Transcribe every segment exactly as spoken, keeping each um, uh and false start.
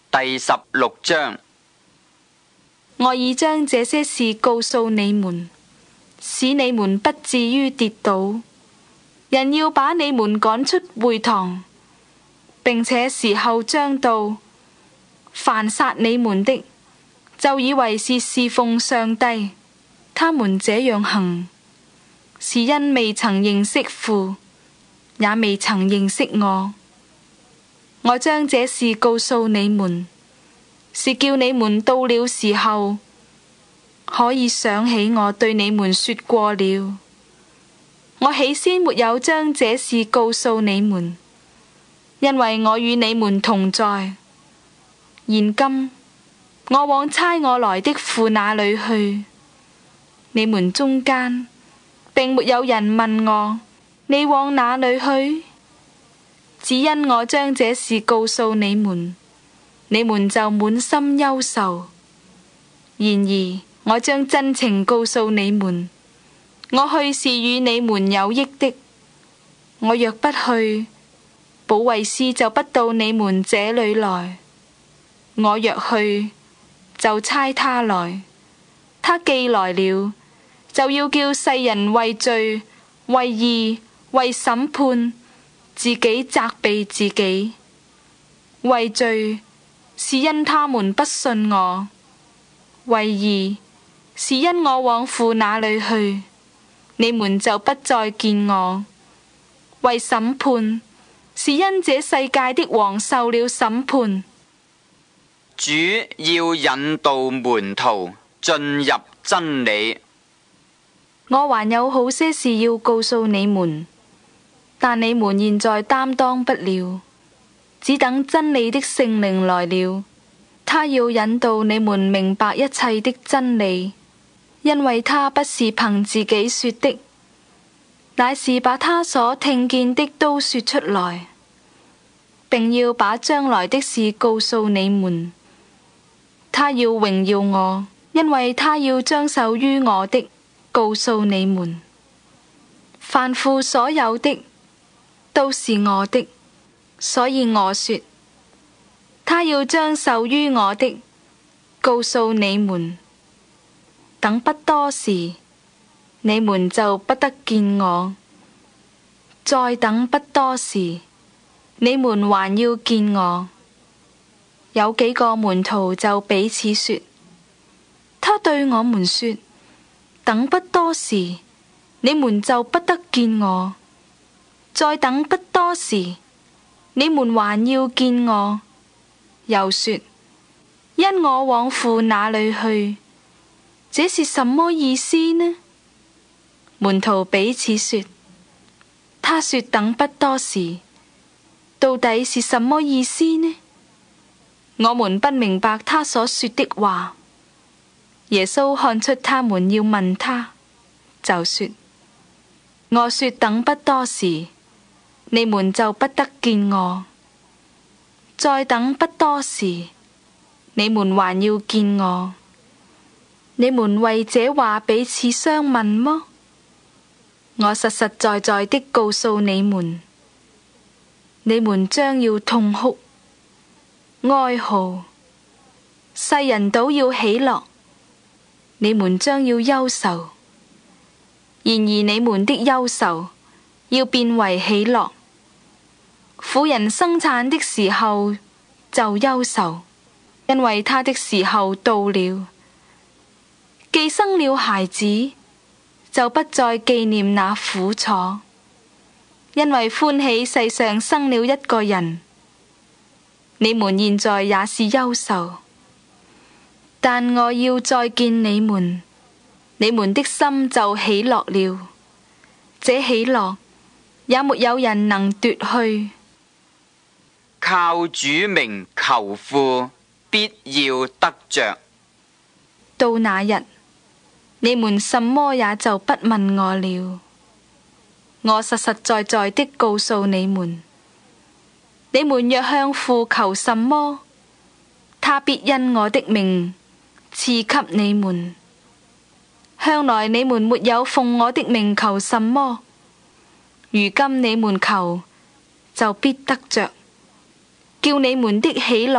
第十六章。 我已將這些事告訴你們，使你們不至於跌倒。人要把你們趕出會堂，並且時候將到，凡殺你們的，就以為是侍奉上帝。他們這樣行，是因未曾認識父，也未曾認識我。我將這事告訴你們，是叫你們到了時候，可以想起我對你們說過了。我起先沒有將這事告訴你們，因為我與你們同在。現今我往差我來的父那裏去，你們中間並沒有人問我，你往哪裏去？只因我將這事告訴你們，你們就滿心憂愁。然而我將真情告訴你們，我去是與你們有益的。我若不去，保惠師就不到你們這裏來。我若去，就差他來。他既來了，就要叫世人為罪、為義、為審判，自己責備自己。為罪，是因他們不信我；為義，是因我往父那裏去，你們就不再見我；為審判，是因這世界的王受了審判。 主要引導門徒進入真理。 我還有好些事要告訴你們，但你們現在擔當不了，只等真理的聖靈來了，他要引導你們明白一切的真理，因為他不是憑自己說的，乃是把他所聽見的都說出來，並要把將來的事告訴你們。他要榮耀我，因為他要將受於我的告訴你們。凡父所有的都是我的，所以我說，他要將受於我的告訴你們。等不多時，你們就不得見我；再等不多時，你們還要見我。有幾個門徒就彼此說，他對我們說，等不多時，你們就不得見我；再等不多時，你們還要見我。又說，因我往父那裏去，這是什麼意思呢？門徒彼此說，他說等不多時，到底是什麼意思呢？我們不明白他所說的話。耶穌看出他們要問他，就說，我說等不多時，你們就不得見我；再等不多時，你們還要見我。你們為這話彼此相問麼？我實實在在的告訴你們，你們將要痛哭、哀號，世人倒要喜樂，你們將要憂愁。然而你們的憂愁要變為喜樂。婦人生產的時候就憂愁，因為她的時候到了。既生了孩子，就不再紀念那苦楚，因為歡喜世上生了一個人。你們現在也是憂愁，但我要再見你們，你們的心就喜樂了。這喜樂也沒有人能奪去。 靠主名求父，必要得着。 到那日，你們什麼也就不問我了。我實實在在的告訴你們，你們若向父求什麼，他必因我的名賜給你們。向來你們沒有奉我的名求什麼，如今你們求，就必得着，叫你們的喜樂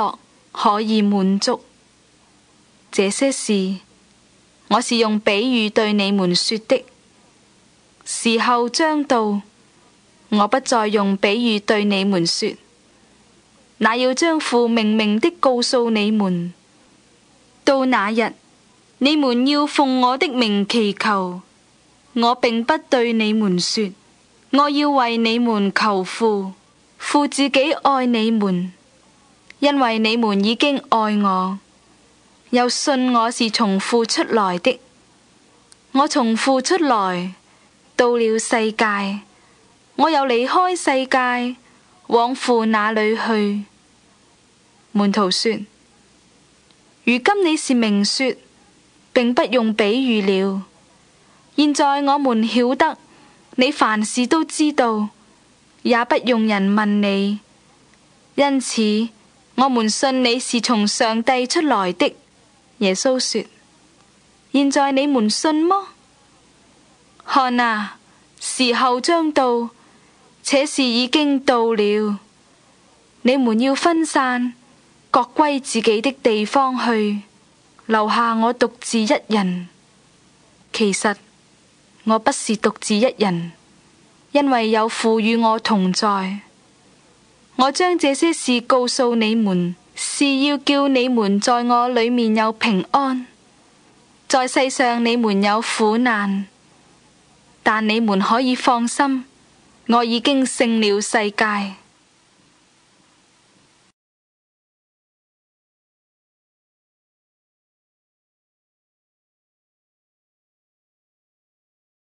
可以滿足。這些事，我是用比喻對你們說的。時候將到，我不再用比喻對你們說，那要將父明明的告訴你們。到那日，你們要奉我的名祈求，我並不對你們說，我要為你們求父，父自己愛你們，因為你們已經愛我，又信我是從父出來的。我從父出來，到了世界，我又離開世界，往父那裏去。門徒說：如今你是明說，並不用比喻了。現在我們曉得你凡事都知道，也不用人問你，因此我們信你是從上帝出來的。耶穌說：現在你們信麼？看啊，時候將到，且是已經到了。你們要分散，各歸自己的地方去，留下我獨自一人。其實我不是獨自一人，因為有父與我同在。我將這些事告訴你們，是要叫你們在我裏面有平安。在世上你們有苦難，但你們可以放心，我已經勝了世界。